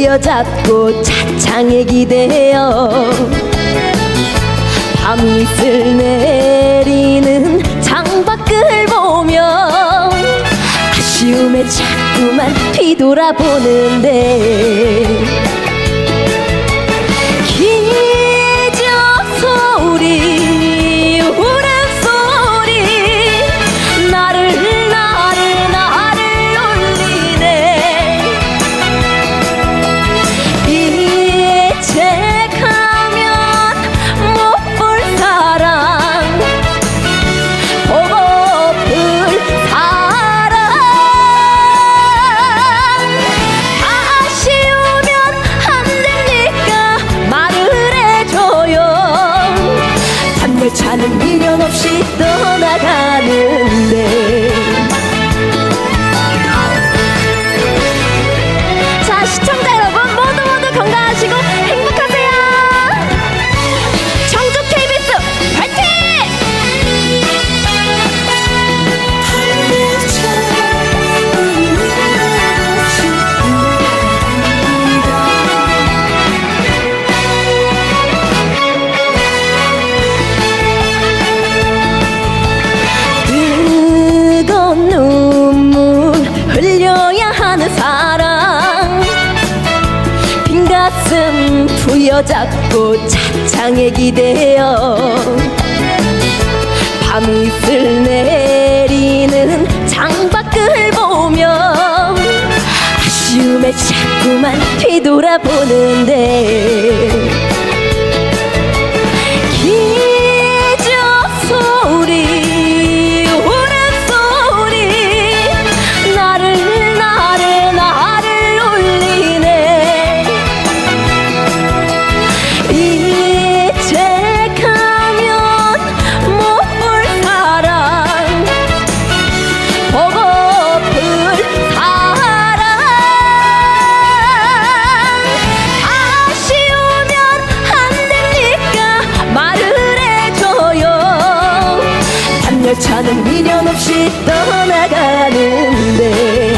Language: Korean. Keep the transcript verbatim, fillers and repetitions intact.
부여잡고 차창에 기대어 밤이슬 내리는 창밖을 보며 아쉬움에 자꾸만 뒤돌아보는데 기저 소리 울음소리 나를 나를 나를 울리네. 이제 가면 못 볼 사랑 보고플 사랑 다시 오면 안 됩니까? 말을 해줘요. 단열차는 미련 없이 떠나가는데 자, 시청자 여러분 모두 모두 건강하시고 행복하세요. 청주 케이비에스 파이팅! 뜨거운 눈물 흘려야 하는 사랑 빈 가슴 부여잡고 차창에 기대어 밤이슬 내리는 창밖을 보며 아쉬움에 자꾸만 뒤돌아보는데 기저 소리 울음소리 나를 나를 나를 울리네. 이제 가면 못 볼 사랑 보고플 사랑 다시 오면 안 됩니까? 말을 해줘요. 단열차는 미련 없이 떠나가는데